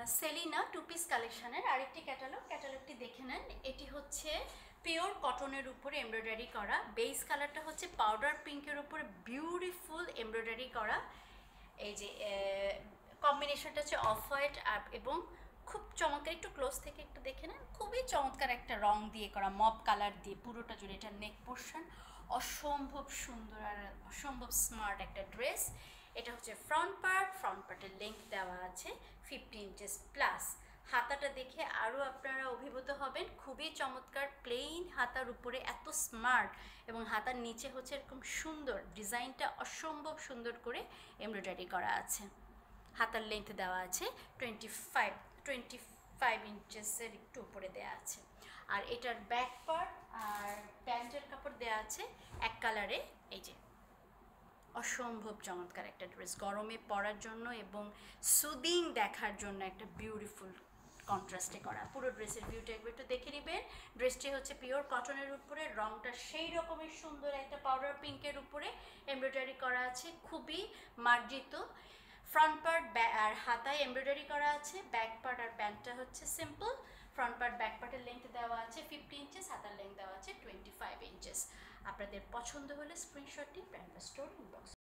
Selina two piece কালেকশনের আরেকটি ক্যাটালগটি দেখে নেন। এটি হচ্ছে পিওর কটনের উপরে এমব্রয়ডারি করা, বেস কালারটা হচ্ছে পাউডার পিঙ্কের উপরে বিউটিফুল এমব্রয়ডারি করা। এই যে কম্বিনেশনটা হচ্ছে অফ হোয়াইট এবং খুব চমৎকার, একটু ক্লোজ থেকে একটু দেখে নেন, খুবই চমৎকার একটা রং দিয়ে করা, মপ কালার দিয়ে পুরোটা জুড়ে। এটা নেক পোর্শন, অসম্ভব সুন্দর আর অসম্ভব স্মার্ট একটা ড্রেস। এটা হচ্ছে ফ্রন্ট পার্টের লেন্থ দেওয়া আছে 50 ইঞ্চেস প্লাস। হাতাটা দেখে আরও আপনারা অভিভূত হবেন, খুবই চমৎকার প্লেন হাতার উপরে এত স্মার্ট, এবং হাতার নিচে হচ্ছে এরকম সুন্দর ডিজাইনটা অসম্ভব সুন্দর করে এমব্রয়ডারি করা আছে। হাতার লেন্থ দেওয়া আছে 25 ইঞ্চেসের একটু উপরে দেওয়া আছে। আর এটার ব্যাক পার্ট আর প্যান্টের কাপড় দেওয়া আছে এক কালারে। এই যে অসম্ভব চমৎকার একটা ড্রেস, গরমে পরার জন্য এবং সুদিং দেখার জন্য একটা বিউটিফুল কন্ট্রাস্টে করা। পুরো ড্রেসের ভিউটা একবার একটু দেখে নেবেন। ড্রেসটি হচ্ছে পিওর কটনের উপরে, রংটা সেই রকমের সুন্দর একটা পাউডার পিঙ্কের উপরে এমব্রয়ডারি করা আছে, খুবই মার্জিত। ফ্রন্ট পার্ট আর হাতায় এমব্রয়ডারি করা আছে, ব্যাক পার্ট আর প্যান্টটা হচ্ছে সিম্পল। ফ্রন্ট পার্ট ব্যাক পার্টের লেন্থ দেওয়া আছে 50 ইঞ্চেস, হাতার লেন্থ দেওয়া আছে 25 ইঞ্চেস। আপনাদের পছন্দ হলে স্ক্রিনশটটি ব্র্যান্ড স্টোর ইনবক্স